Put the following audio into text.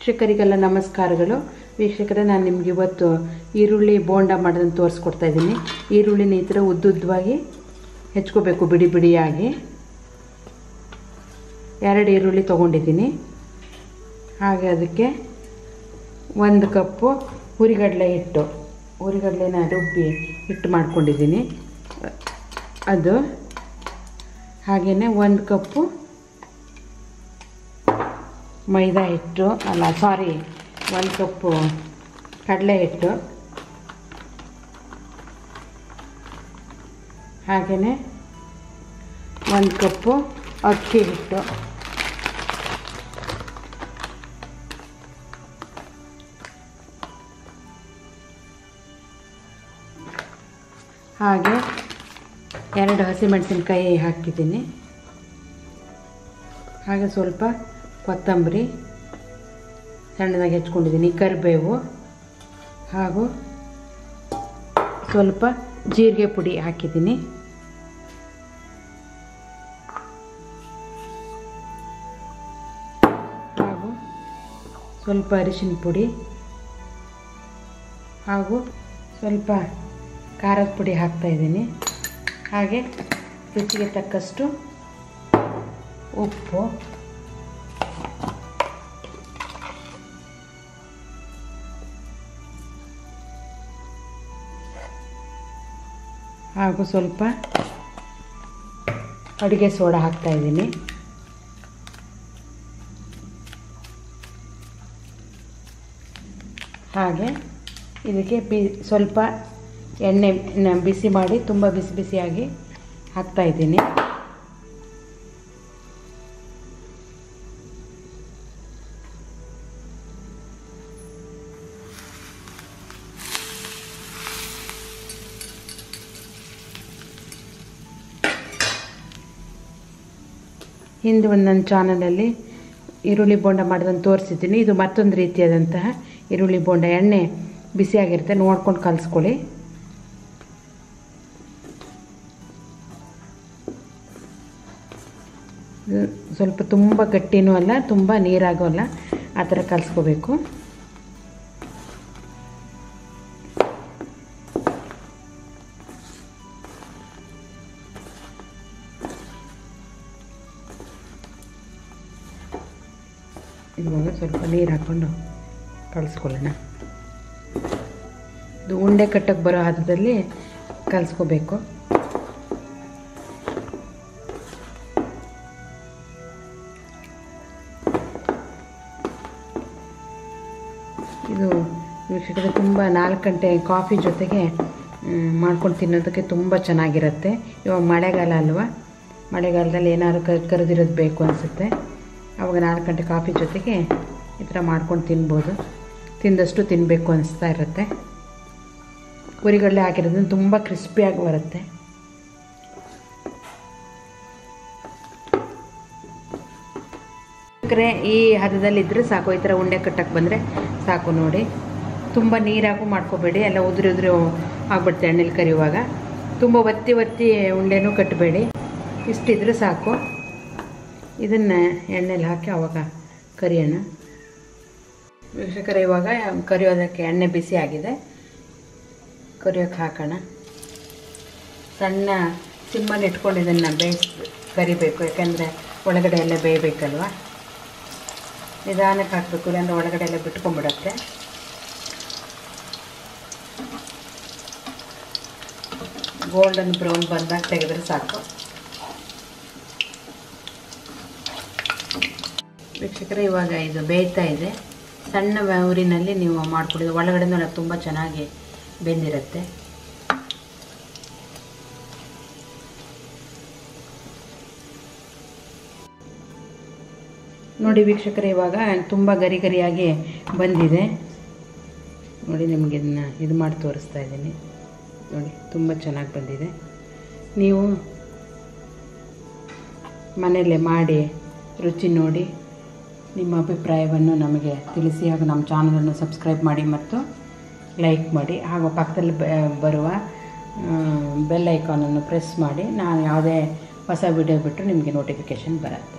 ವೀಕ್ಷಕರಿಗೆಲ್ಲ ನಮಸ್ಕಾರಗಳು. ವೀಕ್ಷಕರೇ, ನಾನು ನಿಮಗೆ ಇವತ್ತು ಈರುಳ್ಳಿ ಬೋಂಡ ಮಾಡೋದನ್ನು ತೋರಿಸ್ಕೊಡ್ತಾ ಇದ್ದೀನಿ. ಈರುಳ್ಳಿನ ಈ ಥರ ಉದ್ದುದ್ದವಾಗಿ ಹೆಚ್ಕೋಬೇಕು, ಬಿಡಿ ಬಿಡಿಯಾಗಿ. 2 ಈರುಳ್ಳಿ ತೊಗೊಂಡಿದ್ದೀನಿ. ಹಾಗೆ ಅದಕ್ಕೆ 1 ಕಪ್ಪು ಹುರಿಗಡಲೆ ಹುರಿಗಡಲೆನ ರುಬ್ಬಿ ಹಿಟ್ಟು ಮಾಡ್ಕೊಂಡಿದ್ದೀನಿ. ಅದು ಹಾಗೆಯೇ 1 ಕಪ್ಪು ಮೈದಾ ಹಿಟ್ಟು, 1 ಕಪ್ಪು ಕಡಲೆ ಹಿಟ್ಟು, ಹಾಗೆಯೇ 1 ಕಪ್ಪು ಅಕ್ಕಿ ಹಿಟ್ಟು, ಹಾಗೆ 2 ಹಸಿಮೆಣಸಿನಕಾಯಿ ಹಾಕಿದ್ದೀನಿ. ಹಾಗೆ ಸ್ವಲ್ಪ ಕೊತ್ತಂಬರಿ ಸಣ್ಣದಾಗಿ ಹೆಚ್ಕೊಂಡಿದ್ದೀನಿ, ಕರಿಬೇವು, ಹಾಗೂ ಸ್ವಲ್ಪ ಜೀರಿಗೆ ಪುಡಿ ಹಾಕಿದ್ದೀನಿ. ಹಾಗೂ ಸ್ವಲ್ಪ ಅರಿಶಿನ ಪುಡಿ, ಹಾಗೂ ಸ್ವಲ್ಪ ಖಾರದ ಪುಡಿ ಹಾಕ್ತಾಯಿದ್ದೀನಿ. ಹಾಗೆ ರುಚಿಗೆ ತಕ್ಕಷ್ಟು ಉಪ್ಪು, ಹಾಗೂ ಸ್ವಲ್ಪ ಅಡುಗೆ ಸೋಡಾ ಹಾಕ್ತಾಯಿದ್ದೀನಿ. ಹಾಗೆ ಇದಕ್ಕೆ ಸ್ವಲ್ಪ ಎಣ್ಣೆ ಬಿಸಿ ಮಾಡಿ, ತುಂಬ ಬಿಸಿ ಬಿಸಿಯಾಗಿ ಹಾಕ್ತಾಯಿದ್ದೀನಿ. ಹಿಂದೆ ನನ್ನ ಚಾನಲಲ್ಲಿ ಈರುಳ್ಳಿ ಬೋಂಡ ಮಾಡೋದನ್ನು ತೋರಿಸಿದ್ದೀನಿ. ಇದು ಮತ್ತೊಂದು ರೀತಿಯಾದಂತಹ ಈರುಳ್ಳಿ ಬೋಂಡ. ಎಣ್ಣೆ ಬಿಸಿಯಾಗಿರುತ್ತೆ, ನೋಡ್ಕೊಂಡು ಕಲಿಸ್ಕೊಳ್ಳಿ. ಸ್ವಲ್ಪ ತುಂಬ ಗಟ್ಟಿನೂ ಅಲ್ಲ, ತುಂಬ ನೀರಾಗೂ ಅಲ್ಲ, ಆ ಥರ ಕಲಿಸ್ಕೋಬೇಕು. ಇವಾಗ ಸ್ವಲ್ಪ ನೀರು ಹಾಕ್ಕೊಂಡು ಕಲಿಸ್ಕೊಳ್ಳೋಣ. ಇದು ಉಂಡೆ ಕಟ್ಟಕ್ಕೆ ಬರೋ ಹದದಲ್ಲಿ ಕಲಿಸ್ಕೋಬೇಕು. ಇದು ವೀಕ್ಷಕರೇ, ತುಂಬ 4 ಗಂಟೆ ಕಾಫಿ ಜೊತೆಗೆ ಮಾಡ್ಕೊಂಡು ತಿನ್ನೋದಕ್ಕೆ ತುಂಬ ಚೆನ್ನಾಗಿರುತ್ತೆ. ಇವಾಗ ಮಳೆಗಾಲ ಅಲ್ವಾ, ಮಳೆಗಾಲದಲ್ಲಿ ಏನಾದ್ರು ಕರೆದಿರೋದು ಬೇಕು ಅನಿಸುತ್ತೆ. ಆವಾಗ 4 ಗಂಟೆ ಕಾಫಿ ಜೊತೆಗೆ ಈ ಥರ ಮಾಡ್ಕೊಂಡು ತಿನ್ಬೋದು. ತಿಂದಷ್ಟು ತಿನ್ನಬೇಕು ಅನಿಸ್ತಾ ಇರುತ್ತೆ. ಹುರಿಗಡಲೆ ಹಾಕಿರೋದ್ರಿಂದ ತುಂಬ ಕ್ರಿಸ್ಪಿಯಾಗಿ ಬರುತ್ತೆ. ಈ ಹದದಲ್ಲಿದ್ದರೆ ಸಾಕು, ಈ ಥರ ಉಂಡೆ ಕಟ್ಟಕ್ಕೆ ಬಂದರೆ ಸಾಕು. ನೋಡಿ, ತುಂಬ ನೀರಾಗೂ ಮಾಡ್ಕೋಬೇಡಿ, ಎಲ್ಲ ಉದುರಿ ಆಗ್ಬಿಡುತ್ತೆ ಎಣ್ಣೆಲಿ ಕರಿಯುವಾಗ. ತುಂಬ ಒತ್ತಿ ಉಂಡೆನೂ ಕಟ್ಟಬೇಡಿ, ಇಷ್ಟಿದ್ರೆ ಸಾಕು. ಇದನ್ನು ಎಣ್ಣೆಲಿ ಹಾಕಿ ಆವಾಗ ಕರಿಯೋಣ. ವೀಕ್ಷಕರೇ, ಇವಾಗ ಕರಿಯೋದಕ್ಕೆ ಎಣ್ಣೆ ಬಿಸಿ ಆಗಿದೆ, ಕರಿಯೋಕ್ಕೆ ಹಾಕೋಣ. ಸಣ್ಣ ಸಿಮ್ಮಲ್ಲಿ ಇಟ್ಕೊಂಡು ಇದನ್ನು ಕರಿಬೇಕು, ಯಾಕೆಂದರೆ ಒಳಗಡೆ ಎಲ್ಲ ಬೇಯಬೇಕಲ್ವ. ನಿಧಾನಕ್ಕೆ ಹಾಕಬೇಕು, ಇಲ್ಲಾಂದರೆ ಒಳಗಡೆ ಎಲ್ಲ ಬಿಟ್ಕೊಂಡ್ಬಿಡತ್ತೆ. ಗೋಲ್ಡನ್ ಬ್ರೌನ್ ಬಂದಾಗ ತೆಗೆದ್ರೆ ಸಾಕು. ವೀಕ್ಷಕರೇ, ಇವಾಗ ಇದು ಬೇಯ್ತಾ ಇದೆ. ಸಣ್ಣ ಊರಿನಲ್ಲಿ ನೀವು ಮಾಡ್ಕೊಂಡಿದ್ದು ಒಳಗಡೆನೂ ತುಂಬ ಚೆನ್ನಾಗಿ ಬೆಂದಿರುತ್ತೆ. ನೋಡಿ ವೀಕ್ಷಕರೇ, ಇವಾಗ ತುಂಬ ಗರಿ ಗರಿಯಾಗಿ ಬಂದಿದೆ. ನೋಡಿ, ನಿಮಗೆ ಇದನ್ನು ಇದು ಮಾಡಿ ತೋರಿಸ್ತಾ ಇದ್ದೀನಿ. ನೋಡಿ, ತುಂಬ ಚೆನ್ನಾಗಿ ಬಂದಿದೆ. ನೀವು ಮನೆಯಲ್ಲೇ ಮಾಡಿ ರುಚಿ ನೋಡಿ ನಿಮ್ಮ ಅಭಿಪ್ರಾಯವನ್ನು ನಮಗೆ ತಿಳಿಸಿ. ಹಾಗೂ ನಮ್ಮ ಚಾನಲನ್ನು ಸಬ್ಸ್ಕ್ರೈಬ್ ಮಾಡಿ ಮತ್ತು ಲೈಕ್ ಮಾಡಿ. ಹಾಗೂ ಪಕ್ಕದಲ್ಲಿ ಬರುವ ಬೆಲ್ ಐಕಾನನ್ನು ಪ್ರೆಸ್ ಮಾಡಿ. ನಾನು ಯಾವುದೇ ಹೊಸ ವಿಡಿಯೋ ಬಿಟ್ಟರೆ ನಿಮಗೆ ನೋಟಿಫಿಕೇಷನ್ ಬರುತ್ತೆ.